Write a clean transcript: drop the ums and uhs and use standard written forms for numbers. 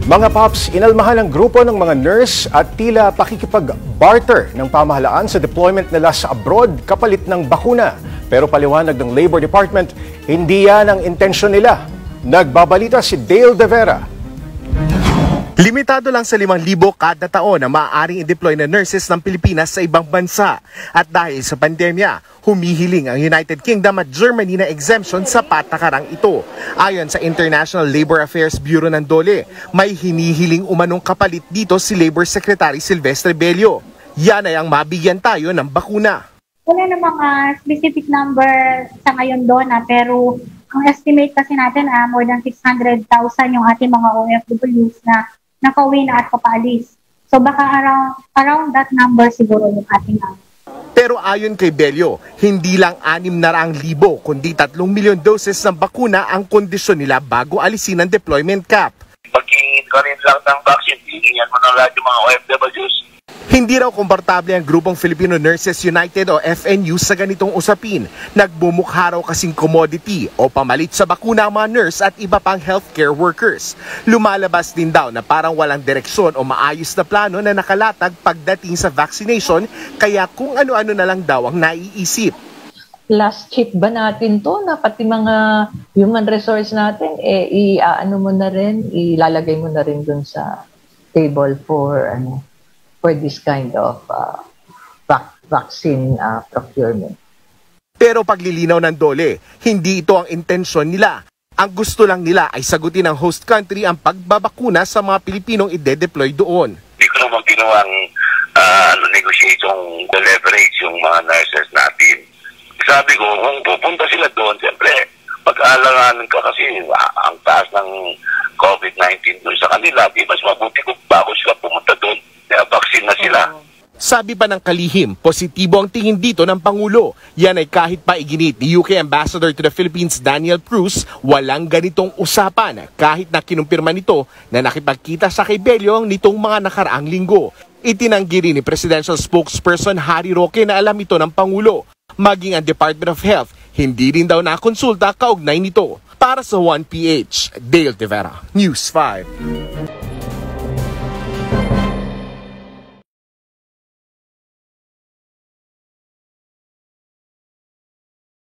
Mga Pops, inalmahan ng grupo ng mga nurse at tila pakikipag-barter ng pamahalaan sa deployment nila sa abroad kapalit ng bakuna. Pero paliwanag ng Labor Department, hindi yan ang intensyon nila. Nagbabalita si Dale De Vera. Limitado lang sa 5,000 kada taon na maaaring i-deploy na nurses ng Pilipinas sa ibang bansa. At dahil sa pandemya, humihiling ang United Kingdom at Germany na exemption sa patakarang ito. Ayon sa International Labor Affairs Bureau ng DOLE, may hinihiling umanong kapalit dito si Labor Secretary Silvestre Bello. Yan ay ang mabigyan tayo ng bakuna. Wala na mga specific number sa ngayon doon pero ang estimate kasi natin more than 600,000 yung ating mga OFWs na nakauwi na at papaalis. So baka around that number siguro yung ating Pero ayon kay Bello, hindi lang 600,000 kundi 3 milyon doses ng bakuna ang kondisyon nila bago alisin ang deployment cap. Maging ka rin lang ng vaccine, hingyan mo na lahat yung mga OFWs. Hindi raw komportable ang grupong Filipino Nurses United o FNU sa ganitong usapin. Nagbumukha raw kasing commodity o pamalit sa bakuna ang mga nurse at iba pang healthcare workers. Lumalabas din daw na parang walang direksyon o maayos na plano na nakalatag pagdating sa vaccination, kaya kung ano-ano na lang daw ang naiisip. Last check ba natin to na pati mga human resource natin ilalagay mo na rin dun sa table for this kind of vaccine procurement. Pero paglilinaw ng DOLE, hindi ito ang intensyon nila. Ang gusto lang nila ay sagutin ng host country ang pagbabakuna sa mga Pilipinong ide-deploy doon. Hindi ko naman ginawang negotiation leverage yung mga nurses natin. Sabi ko, kung pupunta sila doon, siyempre, pag-aalanganan ka kasi ang taas ng COVID-19 doon sa kanila, di mas mabuti kung bago sila pumunta doon. Vaccine na sila. Sabi pa ng kalihim, positibo ang tingin dito ng Pangulo. Yan ay kahit pa iginit ni UK Ambassador to the Philippines Daniel Cruz, walang ganitong usapan kahit na kinumpirma nito na nakipagkita sa kay Bello nitong mga nakaraang linggo. Itinanggi rin ni Presidential Spokesperson Harry Roque na alam ito ng Pangulo. Maging ang Department of Health, hindi rin daw nakonsulta kaugnay nito. Para sa 1PH, Dale De Vera, News 5.